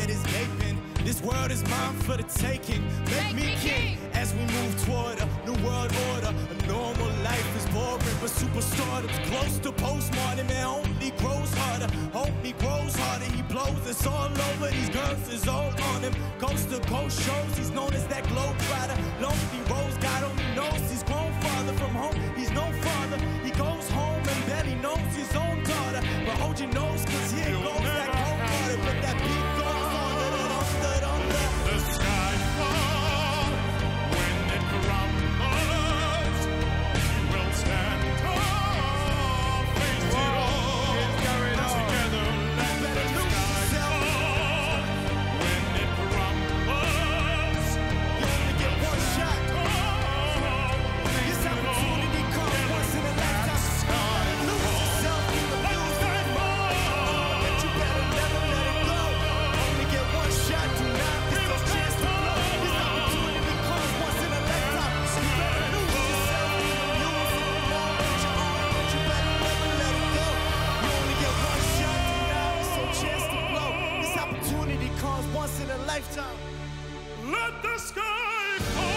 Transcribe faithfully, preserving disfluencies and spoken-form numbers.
head is gaping. This world is mine for the taking. Make me king as we move toward a new world order. A normal life is boring, but superstardom's close to postmodern. Man, only grows harder, only grows harder. He blows, it's all over. These girls is all on him. Coast to coast shows, he's known as that globe trotter. Lonely Rose, God only knows he's grown farther from home. He's no father. He goes home and barely knows his own daughter. But hold your nose, cause here You'll goes that cold water. But that beat goes on, under, under, under. The skyfall, when it crumbles, you will stand tall, face it all. Together, let the skyfall, when it crumbles, You only get one shot. This opportunity comes once in a lifetime. Lose yourself, you will lose it more. But you better never let it go. Only get one shot, do not miss your chance to blow. This opportunity comes once in a lifetime. You better lose yourself, you will lose it more. But you own, but you better never let it go. You only get one shot, do not miss your chance to blow. This opportunity comes once in a lifetime. let the sky fall.